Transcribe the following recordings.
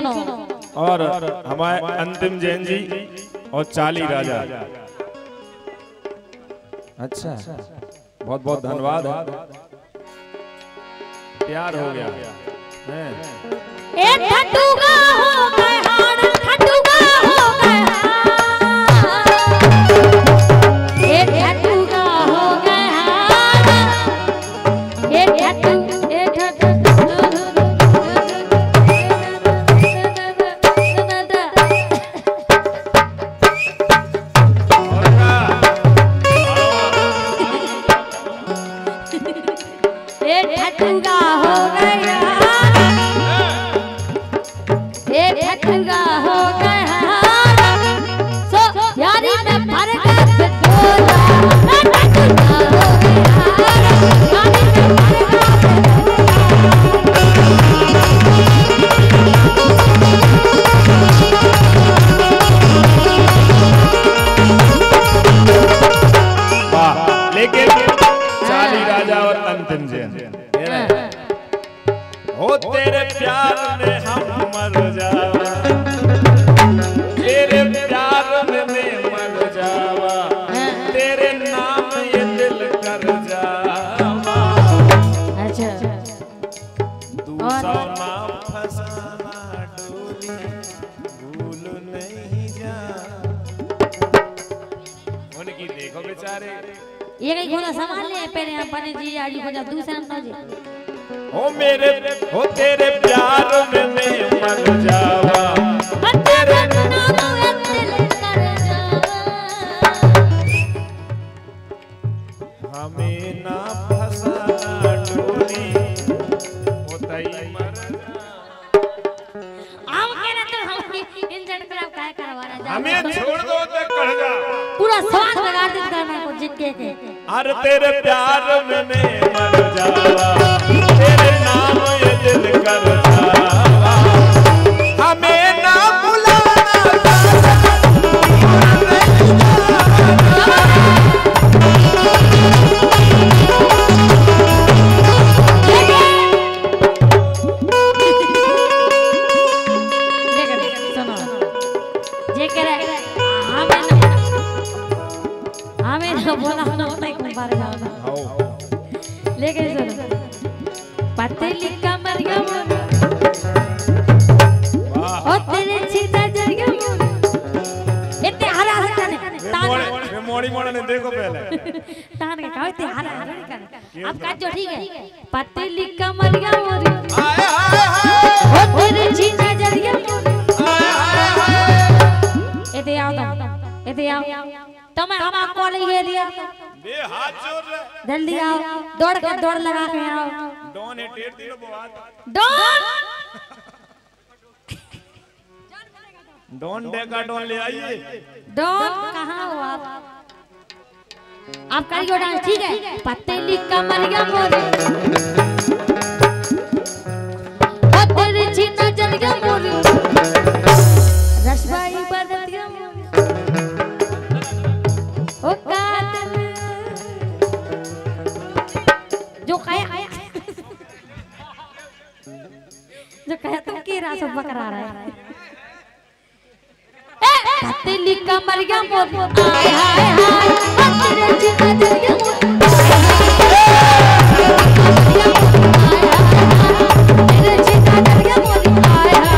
सुनो। और हमारे अंतिम जैन जी और चाली राजा। अच्छा, बहुत बहुत धन्यवाद। प्यार हो गया है। एक ठटूगा हो गए हार, ठटूगा हो गए हार, एक ठटूगा हो गए हार, एक ठटू एक ठटू ठटूगा हो गया, एक ठटूगा हो गया, सो यारी में भर के डोला, ठटूगा हो गया, यारी में भर वाह। लेकिन चाली राजा और अंतिम जैन हो तेरे प्यार में हम मर जावा, तेरे प्यार में मैं मर जावा, तेरे नाम ये दिल कर जावा। अच्छा, दूसरा नाम फसाना डोली भूल नहीं जा। उनकी देखो बेचारे, ये कहीं खोला सामान ले पहले अपने जी आजी को जब दूसरा ना जी। ओ मेरे हो तेरे प्यार में मैं मर जावा, तेरे नाम ये दिल कर जावा, हमें ना फसाना डोली होता ही मर जा। आप कह रहे तो हम इंजन पर आप क्या करवा रहे हैं? हमें छोड़ दो तो कह जा, पूरा स्वाद बिगाड़ दे करना को जिनके के। अरे तेरे प्यार में मैं मर जावा, तेरे नाम ये दिल कर जावा, हमें ना बुलाना सुनो, जे कह रहे हमें ना बोला ना होता है कुछ बार गाना। लेकिन सुनो, पतली कमरिया ओ तेरे सीधा जरिया इतने हरा हरा ने मोड़ी मोड़ा ने देखो पहले तान के कहो इतने हरा हरा नहीं करना। अब काट जो ठीक है, पतली कमरिया मोरी ओ तेरे सीधा जरिया इतने आओ इतने आओ तो मैं हम आपको ले दिया बे हाथ जोड़ ले, जल्दी आओ, दौड़ कर दौड़ लगा के आओ। डॉन है टेढ़ दिलो बहुत, डॉन डॉन डेका डॉन ले आइए। डॉन कहाँ हो आप करियो डांस ठीक है। पतली कमरिया मोरी ओ तेरी छीना जलिया मोरी, रसवाई बदतिया मोरी ओ कातिल जो कहे तुम की रास बकरा रहा है। पतली कमरिया मोरी आय हाय हाय तेरे जीना जरिया मोरी तेरे जीना जरिया मोरी आय हाय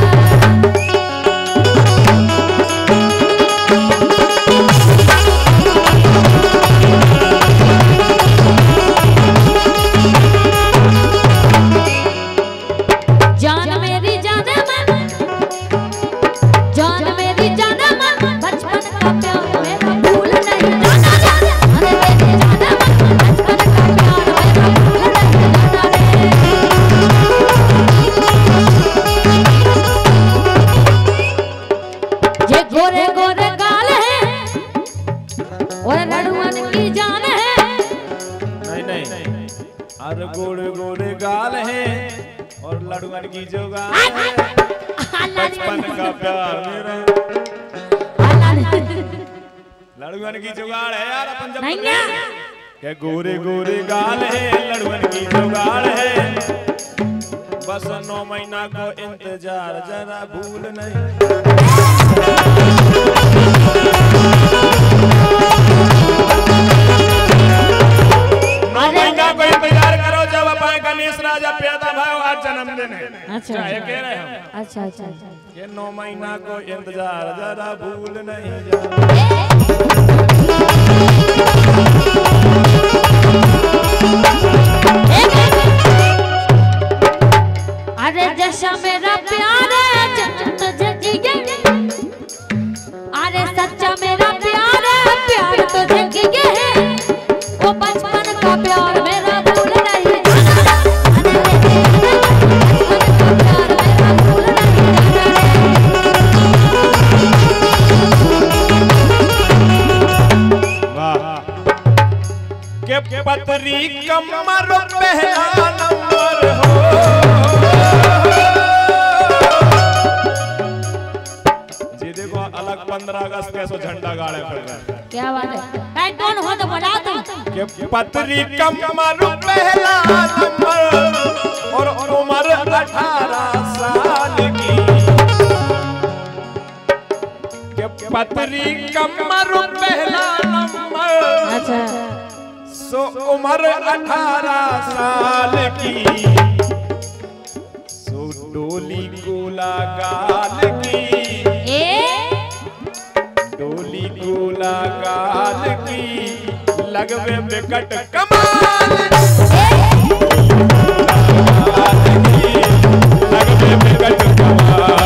जान मेरी जान मन, जान मेरी जान मन, बचपन का प्यार मेरा भूल नहीं जाना रे। अरे मेरी जान मन, बचपन का प्यार मेरा भूल नहीं जाना रे। ये गोरे गोरे गाल है और लड़ुअन की जान है। नहीं नहीं, अरे गोरे गोरे गाल है और लड़ुअन की जुगाड़ है, बचपन का प्यार मेरा लड़ुअन की जुगाड़ है यार अपन जब क्या गोरे गोरे गाल है लड़ुअन की जुगाड़ है बस 9 महीना को इंतजार जरा भूल नहीं। 9 महीना को इंतजार करो जब अपन गणेश राजा पैदा भयो, आज जन्मदिन है। अच्छा चाहे कह रहे हम। अच्छा अच्छा ये 9 महीना को इंतजार जरा भूल नहीं जा। अरे जैसा मेरा प्यार है तुझे जिए, अरे सच्चा मेरा प्यार है प्यार तुझे जिए, वो बचपन का प्यार मेरा भूल नहीं जाना, बचपन का प्यार मेरा भूल नहीं जाना। वाह के पतरी कमर पहला नंबर हो, अलग 15 अगस्त कैसो झंडा गाड़े फिर रहे। क्या बात है? मैं कौन हो तो बता तुम। के पतरी कमर पहला नंबर और उम्र 18 साल की। के पतरी कमर पहला नंबर, अच्छा सो उम्र 18 साल की। सो डोली गोला गाल की, डोली गोला गाल की, लगवे विकट कमाल की, लगवे विकट कमाल।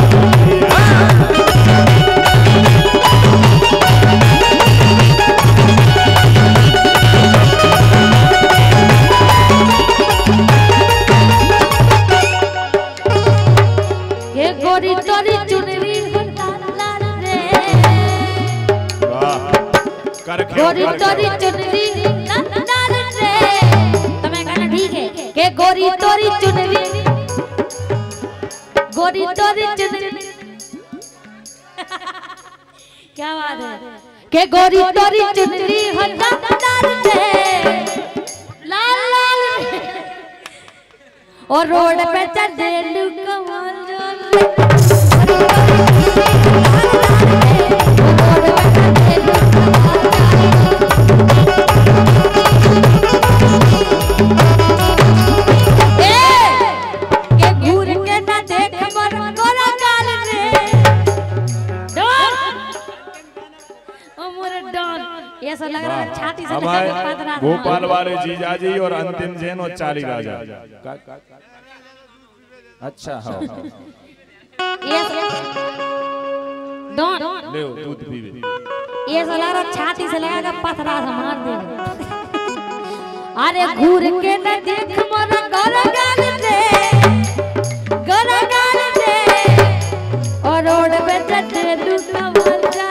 ये गोरी तोरी चुनरी गोरी तोरी चुनरी लाल रे, तुम्हें कहना ठीक है कि गोरी तोरी चुनरी, गोरी तोरी चुनरी क्या बात है कि गोरी तोरी चुनरी हो लाल रे, लाल लाल रे, और रोड पे चढ़े कमाल ऐसा लग रहा है छाती से भोपाल वाले जीजाजी और अंतिम जैन और चाली राजा। अच्छा हाँ ले दूध पीवे। ये लग रहा छाती से लगा पथरा से मार दे। अरे घूर के न देख मोर गोरा गाल दे, गोरा गाल दे, और रोड पे चढ़े लूटा मार जा।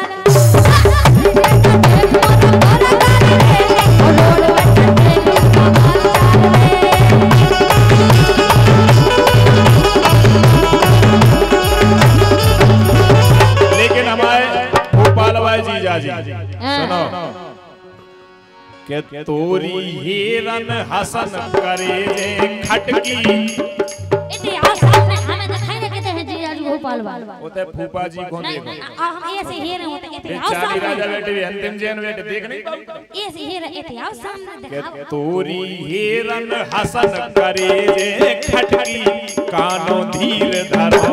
लेकिन हमारे भोपाल वाले जीजाजी सुनो के तोरी हिरन हसन करे जे खटकी। इतिहास हमने हमें दिखाई नहीं कहते हैं जीजाजी भोपाल वाले। होते फूफा जी को देखो, हम ऐसे हीरे होते इतिहास चाली राजा बेटे भी अंतिम जैन बेटे देख नहीं पाते। ऐसे हीरे इतिहास सामने दिखाओ। तोरी हिरन हसन करे जे खटकी, कानो धीर धरो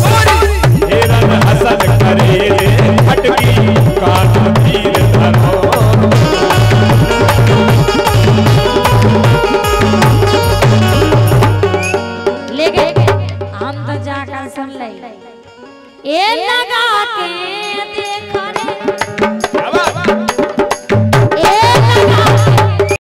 हिरन हसन करे जे खटकी, कानो धीर धरो।